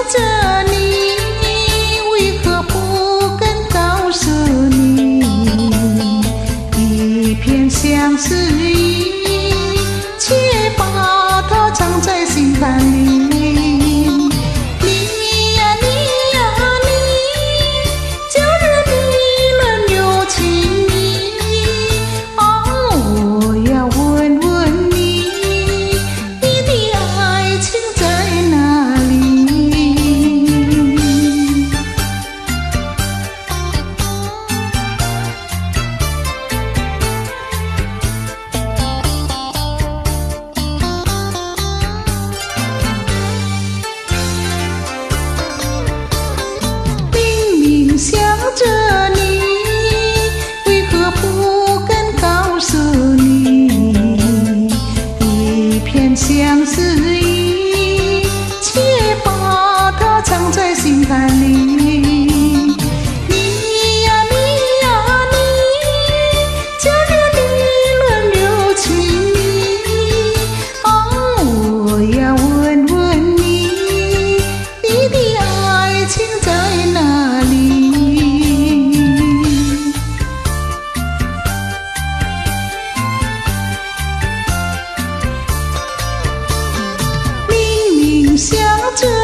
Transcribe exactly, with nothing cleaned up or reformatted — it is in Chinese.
着你，为何不肯告诉你？一片相思意，却把它藏在心坎里。你呀你呀你，旧日的人有情意。哦，我要问问你，你的爱情在哪里？想着你，为何不肯告诉你？一片相思意，却把它藏在心坎里。你呀你呀你，旧日的轮流情意。哦，我要问问你，你的爱情在哪里？想着